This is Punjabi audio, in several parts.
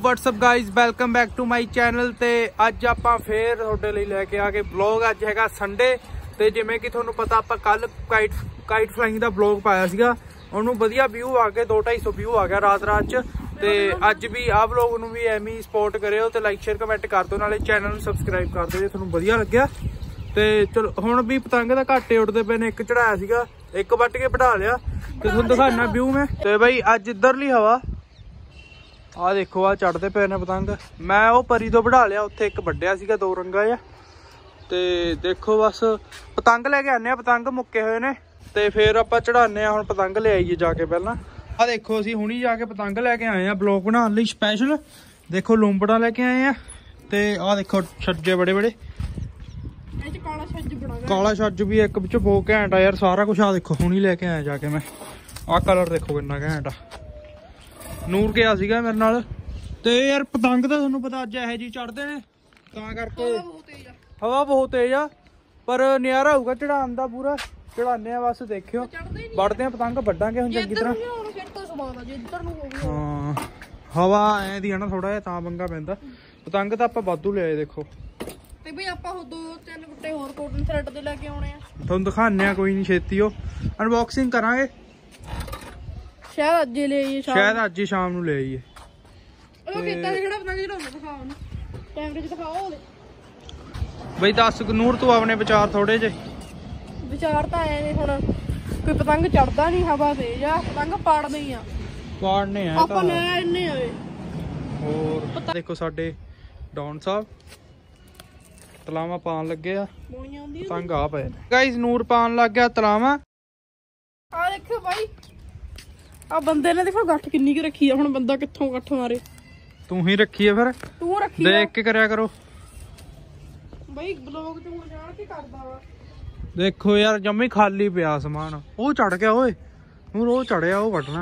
WhatsApp guys welcome back to my channel. ते अज आप फिर तुहाडे लई लैके आ गए ब्लॉग। अज हैगा संडे ते जिवें कि तुहानूं पता आप कल काइट फ्लाइंग का ब्लॉग पाया सीगा, उहनूं वधिया व्यू आ गए, 200-250 व्यू आ गया रात च। ते अज भी आ ब्लॉग नूं भी एवें ही सपोर्ट करियो ते लाइक शेयर कमेंट कर दो, नाले चैनल नूं सबसक्राइब कर दो जे तुहानूं वधिया लग्गिया। ते चलो हुण भी पतंग दा घाटे उड़दे पे ने, एक चढ़ाया सीगा, एक वट के बढ़ा लिया ते तुहानूं दिखाना व्यू में। ते बई अज इधरली हवा आ देखो, आ चढ़ते पे ने पतंग। मैं वो परी तो बढ़ा लिया, उत्थे एक वड्डिया सीगा 2 रंगा जा। ते देखो बस पतंग लेके आने, पतंग मुक्के हुए ने ते फिर आप चढ़ाने। हुण पतंग ले आईए जाके पहला। आ देखो असीं हुणी जाके पतंग लेके आए हैं ब्लॉग बनाने लई स्पैशल। देखो लूंबड़ा लेके आए हैं ते आ देखो छज्जे बड़े बड़े, काला छज्ज भी एक विच बहुत घैंट आ यार, सारा कुछ। आ देखो हुणी लेके आया जाके मैं। आ कलर देखो कितना घैंट आ। नूर गया सीगा मेरे नाल ते यार पतंग तो तुहानूं पता अज इहो जी चढ़दे ने, तां करके हवा बहुत तेज आ, पर नज़ारा होऊगा चढ़ान दा पूरा। चढ़ाने आ बस, देखियो बढ़दे आ पतंग, वड्डांगे हुण चंगी तरह। हाँ हवा ऐ दी है ना थोड़ा जिहा, तां पंगा पैंदा। पतंग तां आपां वाधू ले आए देखो। ते बई आपां 2-3 गुट्टे होर कॉटन थ्रेड दे लेके आउणे आ, तुहानूं दिखाने आ कोई नहीं, छेती हो अनबॉक्सिंग करांगे। शायद अज ही ले आइए, शायद अज ही शाम नूं ले आइए। ਉਹ ਕਿੱਦਾਂ ਜਿਹੜਾ ਪਤੰਗ ਚੜਾਉਂਦਾ ਦਿਖਾਓ ਨਾ, ਕੈਮਰੇ 'ਚ ਦਿਖਾਓ ਉਹਦੇ। ਬਈ ਦੱਸ ਨੂਰ ਤੂੰ ਆਪਣੇ ਵਿਚਾਰ ਥੋੜੇ ਜੇ। ਵਿਚਾਰ ਤਾਂ ਆਏ ਨੇ ਹੁਣ, ਕੋਈ ਪਤੰਗ ਚੜਦਾ ਨਹੀਂ, ਹਵਾ ਤੇਜ਼ ਆ, ਪਤੰਗ ਪਾੜਦੇ ਹੀ ਆ, ਪਾੜਨੇ ਆ ਆਪਾਂ ਲੈ ਇੰਨੇ ਆਏ। ਹੋਰ ਦੇਖੋ ਸਾਡੇ ਡੌਨ ਸਾਹਿਬ ਤਲਾਵਾਂ ਪਾਣ ਲੱਗੇ ਆ, ਬੋਣੀਆਂ ਆਉਂਦੀਆਂ ਪਤੰਗ ਆ ਪਏ ਨੇ ਗਾਇਸ। ਨੂਰ ਪਾਣ ਲੱਗ ਗਿਆ ਤਲਾਵਾਂ। ਆ ਦੇਖੋ ਬਾਈ, ਆ ਬੰਦੇ ਨੇ ਦੇਖੋ ਗੱਠ ਕਿੰਨੀ ਕੁ ਰੱਖੀ ਆ, ਹੁਣ ਬੰਦਾ ਕਿੱਥੋਂ ਗੱਠ ਮਾਰੇ। ਤੂੰ ਹੀ ਰੱਖੀ ਆ ਫਿਰ, ਤੂੰ ਰੱਖੀ ਦੇਖ ਕੇ ਕਰਿਆ ਕਰੋ ਬਈ, ਬਲੌਗ ਤੂੰ ਜਾਣ ਕੇ ਕਰਦਾ ਵਾ। ਦੇਖੋ ਯਾਰ ਜੰਮੀ ਖਾਲੀ ਪਿਆ ਸਮਾਨ। ਉਹ ਚੜ ਗਿਆ ਓਏ ਨੂਰ, ਉਹ ਚੜਿਆ, ਉਹ ਵੱਢਣਾ।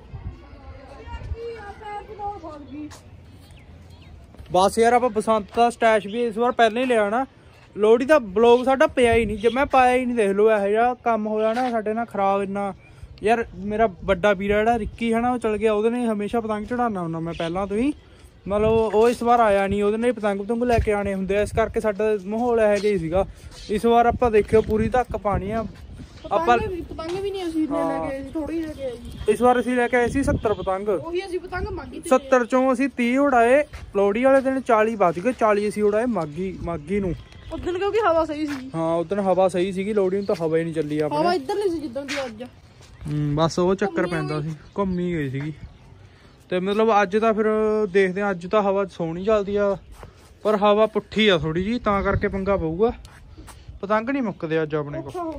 ਬਸ ਯਾਰ ਆਪਾਂ ਬਸੰਤ ਦਾ ਸਟੈਸ਼ ਵੀ ਇਸ ਵਾਰ ਪਹਿਲਾਂ ਹੀ ਲਿਆ ਨਾ। ਲੋਹੜੀ ਦਾ ਬਲੌਗ ਸਾਡਾ ਪਿਆ ਹੀ ਨਹੀਂ, ਜੇ ਮੈਂ ਪਾਇਆ ਹੀ ਨਹੀਂ। ਦੇਖ ਲਓ ਇਹੋ ਜਿਹਾ ਕੰਮ ਹੋਇਆ ਨਾ ਸਾਡੇ ਨਾਲ ਖਰਾਬ ਇੰਨਾ। ਯਾਰ ਮੇਰਾ ਵੱਡਾ ਵੀਰ ਜਿਹੜਾ ਰਿੱਕੀ ਹੈ ਨਾ, ਉਹ ਚਲ ਗਿਆ, ਉਹਦੇ ਨੇ ਹਮੇਸ਼ਾ ਪਤੰਗ ਚੜਾਉਣਾ ਹੁੰਦਾ ਮੈਂ ਪਹਿਲਾਂ ਤੋਂ ਹੀ। ਮਤਲਬ ਉਹ ਇਸ ਵਾਰ ਆਇਆ ਨਹੀਂ, ਉਹਦੇ ਨੇ ਪਤੰਗ ਪਤੰਗ ਲੈ ਕੇ ਆਉਣੇ ਹੁੰਦੇ ਆ, ਇਸ ਕਰਕੇ ਸਾਡਾ ਮਾਹੌਲ ਇਹੋ ਜਿਹਾ ਹੀ ਸੀਗਾ। ਇਸ ਵਾਰ ਆਪਾਂ ਦੇਖਿਓ ਪੂਰੀ ਧੱਕ ਪਾਣੀ ਆ। ਆਪਾਂ ਪਤੰਗ ਵੀ ਨਹੀਂ ਅਸੀਂ ਲੈ ਕੇ ਆਏ ਸੀ, ਥੋੜੀ ਲੈ ਕੇ ਆਏ ਸੀ। ਇਸ ਵਾਰ ਅਸੀਂ ਲੈ ਕੇ ਆਏ ਸੀ 70 ਪਤੰਗ। ਉਹੀ ਅਸੀਂ ਪਤੰਗ ਮੰਗੀ ਤੇ 70 ਚੋਂ ਅਸੀਂ 30 ਉਡਾਏ। ਲੋਹੜੀ ਵਾਲੇ ਦਿਨ 40 ਬਚ ਗਏ, 40 ਅਸੀਂ ਉਡਾਏ ਮਾਗੀ ਨੂੰ। ਉਦੋਂ ਕਿਉਂਕਿ ਹਵਾ ਸਹੀ ਸੀ। ਹਾਂ ਉਦੋਂ ਹਵਾ ਸਹੀ ਸੀਗੀ, ਲੋਹੜੀ ਨੂੰ ਤਾਂ ਹਵਾ ਹੀ ਨਹੀਂ ਚੱਲੀ ਆਪਣੇ। ਹਵਾ ਇੱਧਰ ਨਹੀਂ ਸੀ ਜਿੱਦਾਂ ਦੀ ਅੱਜ। ਬਸ ਉਹ ਚੱਕਰ ਪੈਂਦਾ ਸੀ, ਘੁੰਮੀ ਗਈ ਸੀਗੀ। ਤੇ ਮਤਲਬ ਅੱਜ ਤਾਂ ਫਿਰ ਦੇਖਦੇ ਆ, ਅੱਜ ਤਾਂ ਹਵਾ ਸੋਹਣੀ ਚੱਲਦੀ ਆ, ਪਰ ਹਵਾ ਪੁੱਠੀ ਆ ਥੋੜੀ ਜੀ, ਤਾਂ ਕਰਕੇ ਪੰਗਾ ਪਊਗਾ। ਪਤੰਗ ਨਹੀਂ ਮੁੱਕਦੇ ਅੱਜ ਆਪਣੇ ਕੋਲ।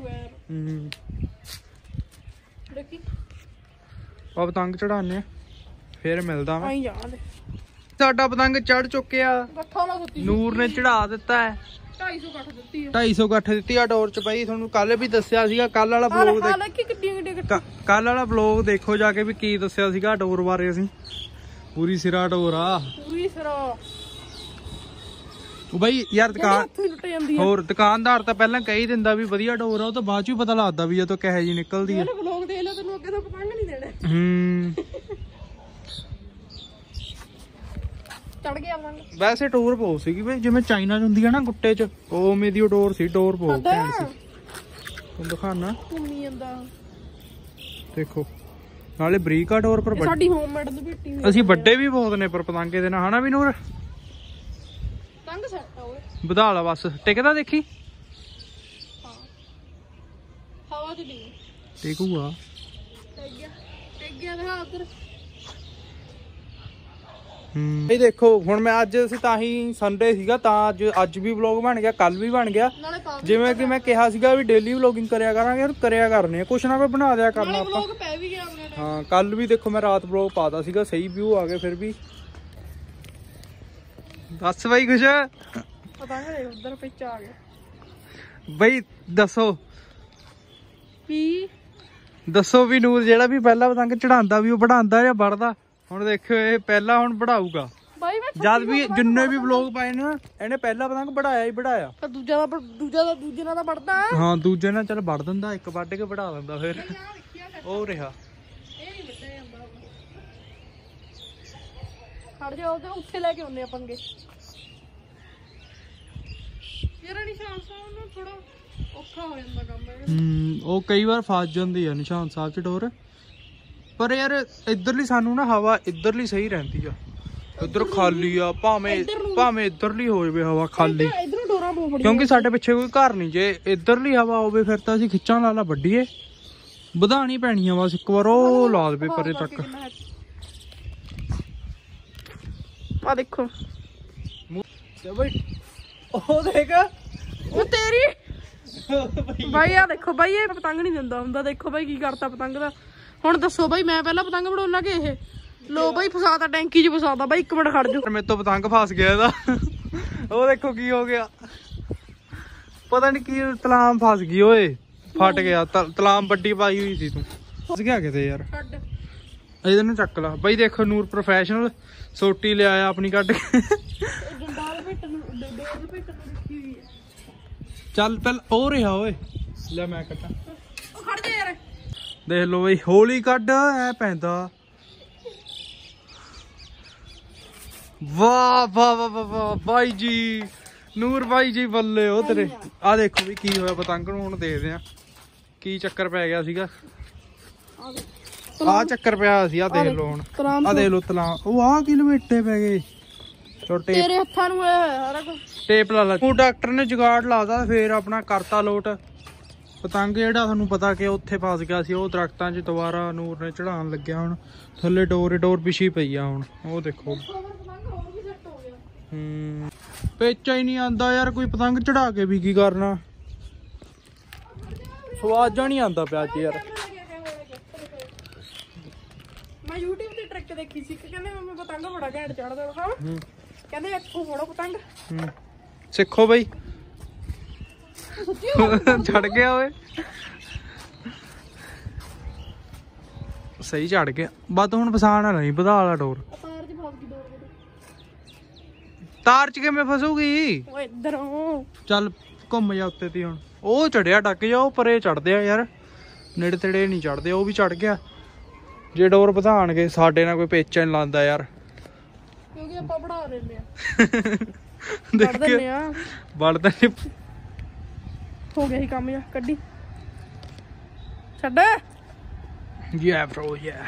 ਆ ਪਤੰਗ ਚੜਾਨੇ ਆ, ਫਿਰ ਮਿਲਦਾ ਮੈਂ। ਸਾਡਾ ਪਤੰਗ ਚੜ ਚੁੱਕਿਆ, ਨੂਰ ਨੇ ਚੜਾ ਦਿੱਤਾ ਹੈ। 250 ਗੱਠ ਦਿੱਤੀ ਆ, 250 ਗੱਠ ਦਿੱਤੀ ਆ ਡੋਰ ਚ ਪਈ। ਤੁਹਾਨੂੰ ਕੱਲ ਵੀ ਦੱਸਿਆ ਸੀਗਾ, ਕੱਲ ਵਾਲਾ ਬਲੌਗ ਕੱਲ ਵਾਲਾ ਬਲੌਗ ਦੇਖੋ ਜਾ ਕੇ, ਵੀ ਕੀ ਦੱਸਿਆ ਸੀਗਾ ਡੋਰ ਬਾਰੇ। ਅਸੀਂ ਪੂਰੀ ਸਿਰਾ ਡੋਰ ਆ, ਪੂਰੀ ਸਿਰਾ। ਉਹ ਬਈ ਯਾਰ ਹੋਰ ਦੁਕਾਨਦਾਰ ਤਾਂ ਪਹਿਲਾਂ ਕਹੀ ਦਿੰਦਾ ਵੀ ਵਧੀਆ ਡੋਰ ਆ, ਉਹ ਤਾਂ ਬਾਅਦ ਚ ਵੀ ਪਤਾ ਲੱਗਦਾ ਵੀ ਜਦੋਂ ਕਿਹੋ ਜਿਹੀ ਨਿਕਲਦੀ ਆ। ਬਲੌਗ ਦੇਖ ਲੈ, ਤੈਨੂੰ ਅੱਗੇ ਤੋਂ ਪਤੰਗ ਨਹੀਂ ਦੇਣੇ। ਚੜ ਗਿਆ ਪਤੰਗ। ਵੈਸੇ ਟੋਰ ਬਹੁਤ ਸੀਗੀ ਬਈ, ਜਿਵੇਂ ਚਾਈਨਾ ਚ ਹੁੰਦੀ ਆ ਨਾ ਗੁੱਟੇ ਚ, ਉਵੇਂ ਦੀ ਉਹ ਡੋਰ ਸੀ। ਡੋਰ ਬਹੁਤ ਘੈਂਟ ਸੀ, ਤੁਹਾਨੂੰ ਦਿਖਾਣਾ। ਘੁੰਮੀ ਜਾਂਦਾ ਦੇਖੋ, ਨਾਲੇ ਬਰੀਕ ਆ ਡੋਰ। ਪਰ ਸਾਡੀ ਹੋਮਮੇਡ ਦੀ ਪੇਟੀ ਅਸੀਂ ਵੱਡੇ ਵੀ ਬਹੁਤ ਨੇ ਪਰ ਪਤੰਗੇ ਦੇ ਨਾਲ, ਹਨਾ ਵੀ ਨੂਰ। ਪਤੰਗ ਸੈੱਟ ਆ ਓਏ, ਵਧਾ ਲਾ ਬਸ, ਟਿਕਦਾ ਦੇਖੀ। ਹਾਂ ਹਵਾ ਤੇ ਨਹੀਂ ਟਿਕੂਗਾ। ਟਿਕ ਗਿਆ ਦਿਖਾ ਉਧਰ। ਇਹ ਦੇਖੋ ਹੁਣ ਮੈਂ ਅੱਜ, ਅਸੀਂ ਤਾਂ ਹੀ ਸੰਡੇ ਸੀਗਾ ਤਾਂ ਅੱਜ ਵੀ ਵਲੌਗ ਬਣ ਗਿਆ, ਕੱਲ ਵੀ ਬਣ ਗਿਆ। ਜਿਵੇਂ ਕਿ ਮੈਂ ਕਿਹਾ ਸੀਗਾ ਵੀ ਡੇਲੀ ਵਲੌਗਿੰਗ ਕਰਿਆ ਕਰਾਂਗੇ, ਕਰਿਆ ਕਰਨੇ ਆ, ਕੁਛ ਨਾ ਕੋਈ ਬਣਾ ਦਿਆ ਕਰਨਾ ਆਪਾਂ। ਹਾਂ ਕੱਲ ਵੀ ਦੇਖੋ ਮੈਂ ਰਾਤ ਵਲੌਗ ਪਾਤਾ ਸੀਗਾ, ਸਹੀ ਵਿਊ ਆ ਗਏ। ਫਿਰ ਵੀ ਦੱਸ ਬਾਈ ਕੁਛ ਪਤੰਗ ਦੇਖ ਉਧਰ ਪਿੱਛੇ ਆ ਗਿਆ ਬਈ। ਦੱਸੋ ਵੀ ਨੂਰ ਜਿਹੜਾ ਵੀ ਪਹਿਲਾਂ ਪਤੰਗ ਚੜਾਉਂਦਾ ਵੀ ਉਹ ਵਧਾਉਂਦਾ ਜਾਂ ਵੜਦਾ। ਹੁਣ ਦੇਖਿਓ ਇਹ ਪਹਿਲਾਂ ਹੁਣ ਵਧਾਊਗਾ। ਜਦ ਵੀ ਜਿੰਨੇ ਵੀ ਵਲੌਗ ਪਾਏ ਨੇ ਇਹਨੇ ਪਹਿਲਾਂ ਪਤੰਗ ਵਧਾਇਆ ਹੀ ਵਧਾਇਆ। ਦੂਜੇ ਨਾਲ ਤਾਂ ਵੜਦਾ। ਹਾਂ ਦੂਜੇ ਨਾਲ ਚੱਲ ਵੜ ਦਿੰਦਾ, ਇੱਕ ਵੱਢ ਕੇ ਵੜਾ ਦਿੰਦਾ। ਫਿਰ ਉਹ ਰਿਹਾ ਖੜ ਜਾ ਉਹਦੇ ਉੱਥੇ ਲੈ ਕੇ ਆਉਂਦੇ ਆ ਪੰਗੇ ਯਾਰ ਨਿਸ਼ਾਨ ਸਾਹਿਬ ਨੂੰ ਥੋੜਾ ਔਖਾ ਹੋ ਜਾਂਦਾ ਕੰਮ ਉਹ ਕਈ ਵਾਰ ਫਸ ਜਾਂਦੀ ਆ ਨਿਸ਼ਾਨ ਸਾਹਿਬ ਚ ਡੋਰ ਪਰ ਯਾਰ ਇਧਰਲੀ ਸਾਨੂੰ ਨਾ ਹਵਾ ਇਧਰਲੀ ਸਹੀ ਰਹਿੰਦੀ ਆ ਇਧਰ ਖਾਲੀ ਆ ਭਾਵੇਂ ਇਧਰਲੀ ਹੋ ਜਾਵੇ ਹਵਾ ਖਾਲੀ ਇਧਰੋਂ ਡੋਰਾਂ ਬਹੁਤ ਬੜੀਆਂ ਕਿਉਂਕਿ ਸਾਡੇ ਪਿੱਛੇ ਕੋਈ ਘਰ ਨਹੀਂ ਜੇ ਇਧਰਲੀ ਹਵਾ ਹੋਵੇ ਫਿਰ ਤਾਂ ਅਸੀਂ ਖਿੱਚਾਂ ਲਾ ਵੱਢੀਏ ਵਧਾਣੀ ਪੈਣੀ ਆ ਬਸ ਇੱਕ ਵਾਰ ਉਹ ਲਾ ਦੇਵੇ ਪਰੇ ਤੱਕ ਆ ਦੇਖੋ ਬਈ ਉਹ ਦੇਖ ਉਹ ਤੇਰੀ ਬਾਈ ਆ ਦੇਖੋ ਬਾਈ ਇਹ ਪਤੰਗ ਨਹੀਂ ਦਿੰਦਾ ਹੁੰਦਾ ਦੇਖੋ ਬਾਈ ਕੀ ਕਰਤਾ ਪਤੰਗ ਦਾ ਹੁਣ ਦੱਸੋ ਬਾਈ ਮੈਂ ਪਹਿਲਾਂ ਪਤੰਗ ਬਣਾਉਣਾ ਕਿ ਇਹ ਲੋ ਬਾਈ ਫਸਾਤਾ ਟੈਂਕੀ 'ਚ ਫਸਾਤਾ ਬਾਈ 1 ਮਿੰਟ ਖੜ ਜਾਓ ਮੇਰੇ ਤੋਂ ਪਤੰਗ ਫਸ ਗਿਆ ਇਹਦਾ ਉਹ ਦੇਖੋ ਕੀ ਹੋ ਗਿਆ ਪਤਾ ਨਹੀਂ ਕੀ ਤਲਾਮ ਫਸ ਗਈ ਓਏ ਫਟ ਗਿਆ ਤਲਾਮ ਵੱਡੀ ਪਾਈ ਹੋਈ ਸੀ ਤੂੰ ਫਸ ਗਿਆ ਕਿਤੇ ਯਾਰ ਇਹਦੇ ਨੂੰ ਚੱਕ ਲਾ ਬਾਈ ਦੇਖੋ ਨੂਰ ਪ੍ਰੋਫੈਸ਼ਨਲ ਸੋਟੀ ਲਿਆਇਆ ਆਪਣੀ ਕੱਢ ਕੇ ਚੱਲ ਪਹਿਲ ਉਹ ਰਿਹਾ ਓਏ ਲੈ ਮੈਂ ਕੱਟਾਂ ਉਹ ਖੜ ਜਾ ਯਾਰ ਦੇਖ ਲੋ ਬਈ ਹੌਲੀ ਕੱਢ ਐ ਪੈਂਦਾ ਵਾਹ ਵਾਹ ਵਾਹ ਵਾਹ ਬਾਈ ਜੀ ਨੂਰ ਬਾਈ ਜੀ ਬੱਲੇ ਉਹ ਤੇਰੇ ਆ ਦੇਖੋ ਵੀ ਕੀ ਹੋਇਆ ਪਤੰਗ ਨੂੰ ਹੁਣ ਦੇਖਦੇ ਆ ਕੀ ਚੱਕਰ ਪੈ ਗਿਆ ਸੀਗਾ ਆ ਚੱਕਰ ਪਿਆ ਸੀ ਆ ਦੇਖ ਲੋ ਹੁਣ ਆ ਦੇਖ ਲੋ ਤਲਾ ਉਹ ਆ ਕੀ ਲਵੇਟੇ ਪੈ ਗਏ ਛੋਟੇ ਤੇਰੇ ਹੱਥਾਂ ਨੂੰ ਸਾਰਾ ਕੁਝ ਟੇਪ ਲਾ ਲਾ ਉਹ ਡਾਕਟਰ ਨੇ ਜੁਗਾੜ ਲਾਦਾ ਫੇਰ ਆਪਣਾ ਕਰਤਾ ਲੋਟ ਪਤੰਗ ਜਿਹੜਾ ਤੁਹਾਨੂੰ ਪਤਾ ਕਿ ਉੱਥੇ ਫਸ ਗਿਆ ਸੀ ਉਹ ਦਰਖਤਾਂ 'ਚ ਦੁਬਾਰਾ ਨੂਰ ਨੇ ਚੜਾਉਣ ਲੱਗਿਆ ਹੁਣ ਥੱਲੇ ਡੋਰ ਪਿਛੀ ਪਈ ਆ ਹੁਣ ਉਹ ਦੇਖੋ ਪੇਚਾ ਹੀ ਨਹੀਂ ਆਂਦਾ ਯਾਰ ਕੋਈ ਪਤੰਗ ਚੜਾ ਕੇ ਵੀ ਕੀ ਕਰਨਾ ਸਵਾਦ ਜਾਂ ਨਹੀਂ ਆਂਦਾ ਪਿਆ ਜੀ ਯਾਰ ਮੈਂ YouTube ਤੇ ਟ੍ਰਿਕ ਦੇਖੀ ਸੀ ਕਿ ਕਹਿੰਦੇ ਮੈਂ ਪਤੰਗ ਬੜਾ ਘੈਂਟ ਚੜਦਾ ਹਾਂ ਕਹਿੰਦੇ ਇੱਥੋਂ ਫੋੜੋ ਪਤੰਗ ਸਿੱਖੋ ਬਈ ਚੜ ਗਿਆ ਓਏ ਸਹੀ ਚੜ ਗਿਆ ਬਸ ਹੁਣ ਫਸਾਣਾ ਨਹੀਂ ਵਧਾ ਵਾਲਾ ਡੋਰ ਤਾਰ ਚ ਕਿਵੇਂ ਫਸੂਗੀ ਓਏ ਇਧਰੋਂ ਚੱਲ ਘੁੰਮ ਜਾ ਉੱਤੇ ਤੇ ਹੁਣ ਉਹ ਚੜਿਆ ਡੱਕ ਜਾ ਉਹ ਪਰੇ ਚੜਦੇ ਆ ਯਾਰ ਨੇੜੇ ਤੇੜੇ ਨਹੀਂ ਚੜਦੇ ਉਹ ਵੀ ਚੜ ਗਿਆ ਜੇ ਡੋਰ ਵਧਾਣਗੇ ਸਾਡੇ ਨਾਲ ਕੋਈ ਪੇਚਾ ਨਹੀਂ ਲਾਂਦਾ ਯਾਰ ਕਿਉਂਕਿ ਆਪਾਂ ਬੜਾ ਦਿੰਦੇ ਆ ਵੜ ਦਿੰਦੇ ਆ ਵੜਦਾ ਹੋ ਗਿਆ ਸੀ ਕੰਮ ਜਾ ਕੱਢੀ ਛੱਡ ਯਾ ਬ్రో ਯਾ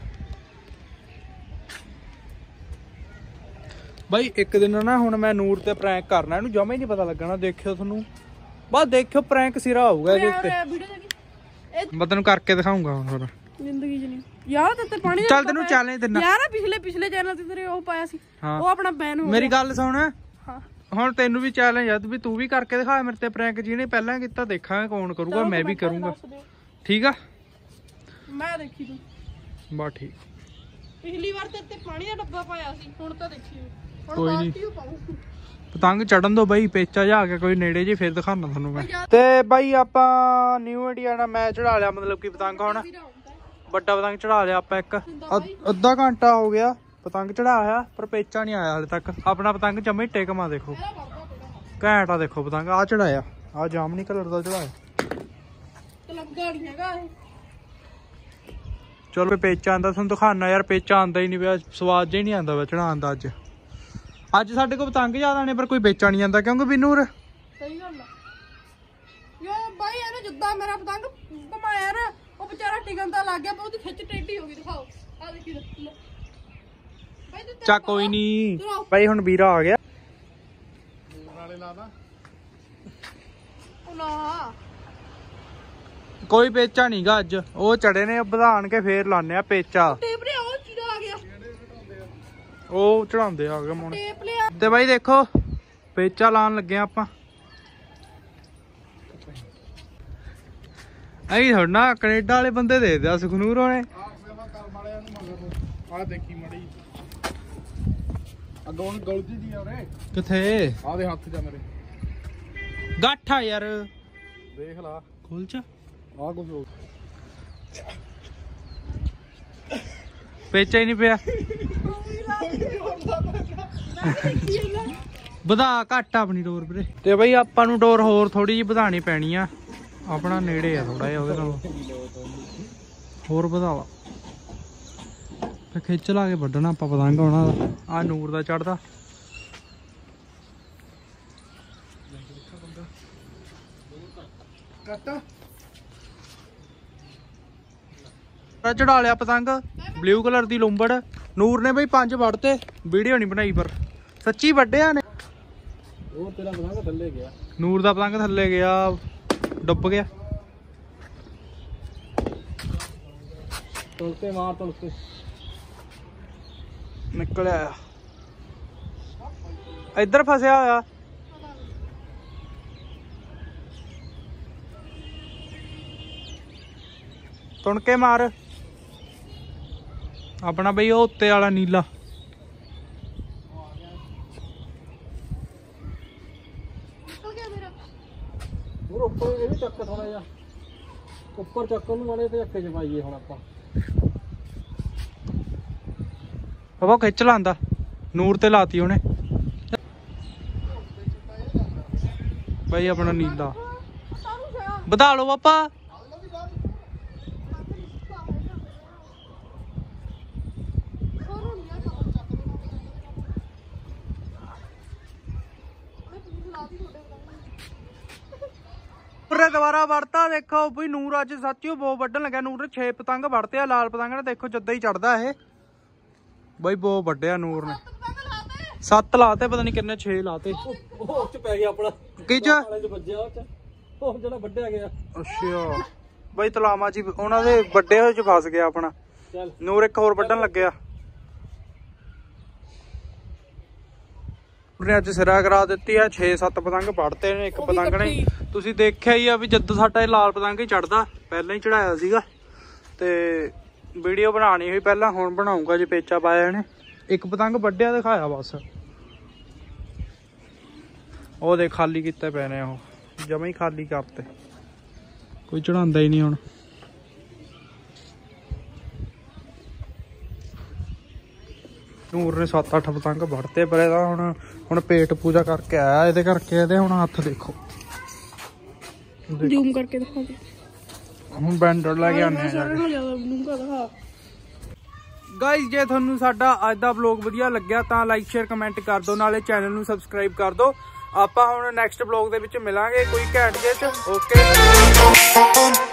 ਬਾਈ ਇੱਕ ਦਿਨ ਨਾ ਹੁਣ ਮੈਂ ਨੂਰ ਤੇ ਪ੍ਰੈਂਕ ਕਰਨਾ ਇਹਨੂੰ ਜਮਾ ਹੀ ਨਹੀਂ ਪਤਾ ਲੱਗਣਾ ਦੇਖਿਓ ਤੁਹਾਨੂੰ ਬਸ ਦੇਖਿਓ ਪ੍ਰੈਂਕ ਸਿਰਾ ਹੋਊਗਾ ਇਹਦੇ ਉੱਤੇ ਮੈਂ ਤੈਨੂੰ ਕਰਕੇ ਦਿਖਾਉਂਗਾ ਹੁਣ ਹੋਰ ਜ਼ਿੰਦਗੀ 'ਚ ਨਹੀਂ ਯਾਰ ਤੇ ਪਾਣੀ ਚੱਲ ਤੈਨੂੰ ਚੈਲੰਜ ਦਿੰਦਾ ਯਾਰ ਪਿਛਲੇ ਚੈਨਲ ਤੇ ਤੇਰੇ ਉਹ ਪਾਇਆ ਸੀ ਉਹ ਆਪਣਾ ਬੈਨ ਹੋ ਗਿਆ ਮੇਰੀ ਗੱਲ ਸੁਣ ਹਾਂ ਹੁਣ ਤੈਨੂੰ ਵੀ ਚੈਲੰਜ ਆ ਵੀ ਤੂੰ ਵੀ ਕਰਕੇ ਦਿਖਾ ਮੇਰੇ ਤੇ ਪ੍ਰੈਂਕ ਜਿਹਨੇ ਪਹਿਲਾਂ ਕੀਤਾ ਦੇਖਾਂਗੇ ਕੌਣ ਕਰੂਗਾ ਮੈਂ ਵੀ ਕਰੂੰਗਾ ਠੀਕ ਆ ਮੈਂ ਦੇਖੀ ਤੂੰ ਬਸ ਠੀਕ ਪਿਛਲੀ ਵਾਰ ਤੇ ਪਾਣੀ ਦਾ ਡੱਬਾ ਪਾਇਆ ਸੀ ਹੁਣ ਤਾਂ ਦੇਖੀ ਕੋਈ ਨਹੀਂ ਪਤੰਗ ਚੜਨ ਦੋ ਬਾਈ ਪੇਚਾ ਜਾ ਕੇ ਕੋਈ ਨੇੜੇ ਜੇ ਫਿਰ ਦਿਖਾਣਾ ਤੁਹਾਨੂੰ ਮੈਂ ਤੇ ਬਾਈ ਆਪਾਂ ਨਿਊ ਇੰਡੀਆ ਨਾਲ ਮੈਂ ਚੜਾ ਲਿਆ ਮਤਲਬ ਕਿ ਪਤੰਗ ਹੁਣ ਵੱਡਾ ਪਤੰਗ ਚੜਾ ਲਿਆ ਆਪਾਂ ਇੱਕ ਅੱਧਾ ਘੰਟਾ ਹੋ ਗਿਆ ਪਤੰਗ ਚੜਾਇਆ ਪਰ ਪੇਚਾ ਨਹੀਂ ਆਇਆ ਹਾਲੇ ਤੱਕ ਆਪਣਾ ਪਤੰਗ ਜਮੇ ਟੇਕਮਾ ਦੇਖੋ ਘੈਂਟ ਆ ਦੇਖੋ ਪਤੰਗ ਆ ਚੜਾਇਆ ਆ ਜਾਮਨੀ ਕਲਰ ਦਾ ਚੜਾਇਆ ਚਲੋ ਪੇਚਾ ਆਂਦਾ ਤੁਹਾਨੂੰ ਦਿਖਾਣਾ ਯਾਰ ਪੇਚਾ ਆਂਦਾ ਹੀ ਨਹੀਂ ਪਿਆ ਸਵਾਦ ਜਿਹਾ ਨਹੀਂ ਆਂਦਾ ਵਾ ਚੜਾਉਣ ਦਾ ਅੱਜ ਸਾਡੇ ਕੋਲ ਪਤੰਗ ਜ਼ਿਆਦਾ ਨੇ ਪਰ ਕੋਈ ਵੇਚਾ ਨਹੀਂ ਜਾਂਦਾ ਕਿਉਂਕਿ ਬਿਨੂਰ ਸਹੀ ਗੱਲ ਆ ਯਾਰ ਬਾਈ ਇਹਨੇ ਜਿੱਦਾਂ ਮੇਰਾ ਪਤੰਗ ਘਮਾਇਆ ਯਾਰ ਉਹ ਵਿਚਾਰਾ ਟਿਕਣ ਤਾਂ ਲੱਗ ਗਿਆ ਪਰ ਉਹਦੀ ਖਿੱਚ ਟੇਢੀ ਹੋ ਗਈ ਦਿਖਾਓ ਆ ਦੇਖੀ ਚਾ ਕੋਈ ਨਹੀਂ ਬਾਈ ਹੁਣ ਵੀਰਾ ਆ ਗਿਆ ਨਾਲੇ ਲਾਦਾ ਉਹ ਨਾ ਕੋਈ ਪੇਚਾ ਨਹੀਂਗਾ ਅੱਜ ਉਹ ਚੜੇ ਨੇ ਵਧਾਣ ਕੇ ਫੇਰ ਲਾਣੇ ਆ ਪੇਚਾ ਟੇਪ ਲਿਆ ਉਹ ਚੀੜਾ ਆ ਗਿਆ ਉਹ ਚੜਾਉਂਦੇ ਆ ਗਏ ਹੁਣ ਟੇਪ ਲਿਆ ਤੇ ਬਾਈ ਦੇਖੋ ਪੇਚਾ ਲਾਣ ਲੱਗੇ ਆਪਾਂ ਅਈ ਥੋੜਾ ਕੈਨੇਡਾ ਵਾਲੇ ਬੰਦੇ ਦੇ ਦਿਆ ਸੁਖਨੂਰ ਹੋਣੇ ਆ ਦੇਖੀ ਮੜੀ ਅੱਗੋਂ ਗਲਤੀ ਦੀ ਆ ਰੇ ਕਿੱਥੇ ਆ ਦੇ ਹੱਥ ਜਾ ਮੇਰੇ ਗਾਠਾ ਯਾਰ ਦੇਖ ਲਾ ਖੋਲ ਚ ਆ ਕੁਝ ਹੋ ਪੇਚਾ ਹੀ ਨਹੀਂ ਪਿਆ ਵਧਾ ਘੱਟ ਆਪਣੀ ਡੋਰ ਵੀਰੇ ਤੇ ਬਈ ਆਪਾਂ ਨੂੰ ਡੋਰ ਹੋਰ ਥੋੜੀ ਜਿਹੀ ਵਧਾਣੀ ਪੈਣੀ ਆ ਆਪਣਾ ਨੇੜੇ ਆ ਥੋੜਾ ਜਿਹਾ ਉਹਦੇ ਨਾਲ ਹੋਰ ਵਧਾਵਾ खिच ला के वड्डना आपां पतंग ਉਹਨਾਂ ਦਾ। ਆ ਨੂਰ ਦਾ ਚੜਦਾ चढ़ा लिया पतंग ब्लू कलर की लुंबड़। नूर ने बई 5 वड़ते, वीडियो नहीं बनाई पर सच्ची वड्डिया ने। तेरा पतंग थल्ले गया, नूर दा पतंग थल्ले गया, डुब गया। तुलते मार तुलते निकल आया, इधर फसया होया। तुणके मार अपना बई वो उत्ते वाला नीला। चक थोड़ा जा उपर चक वाले झक्के च पाइए हुण आपां। बाबा खिच लांदा, नूर ते लाती उन्हें बई अपना नीला। बधा लो पापा। दोबारा वड़ता देखो बई नूर अज सच्ची बहुत वड्डन लगा। नूर ने 6 पतंग वड़ते आ। लाल पतंग ने देखो जद्दा ही चढ़दा है बई, बहुत वड्डिया नूर ने। 7 लाते, पता नहीं किन्ने 6 लाते। अच्छा बई तलामा जी उन्होंने वड्डे होए च फस गया अपना। नूर एक होर वड्डन लग्या। ने अज सिरा करा दित्ती है। 6-7 पतंग वड़ते ने। एक पतंग ने तुसीं देखिया ही आ भी जद साडा लाल पतंग ही चढ़दा, पहले ही चढ़ाया सीगा ते वीडियो बनानी हुई पहला, हुण बनाऊंगा जे पेचा पाया ने। एक पतंग वड्डिया दिखाया बस। ओ दे खाली किते पे ने, ओ जमा ही खाली करते, कोई चढ़ांदा ही नहीं हुण। नूर ने 7-8 पतंग वड़ते पर ਇਹਦਾ ਹੁਣ पेट पूजा करके आया। ਇਹਦੇ ਕਰਕੇ ਇਹਦੇ ਹੁਣ हथ देखो, जूम करके दिखा दे। ਹੁਣ ਬੈਂਡਰ ਲੈ ਕੇ ਆਨੇ ਆ ਜਾ ਕੇ। गाइस जे ਤੁਹਾਨੂੰ ਸਾਡਾ ਅੱਜ ਦਾ ਵਲੌਗ ਵਧੀਆ ਲੱਗਿਆ ਤਾਂ ਲਾਈਕ ਸ਼ੇਅਰ ਕਮੈਂਟ ਕਰ ਦਿਓ, ਨਾਲੇ ਚੈਨਲ ਨੂੰ ਸਬਸਕ੍ਰਾਈਬ ਕਰ ਦਿਓ। ਆਪਾਂ ਹੁਣ ਨੈਕਸਟ ਵਲੌਗ ਦੇ ਵਿੱਚ ਮਿਲਾਂਗੇ ਕੋਈ ਘੈਂਟ ਜਿਹੇ ਚ। ਓਕੇ।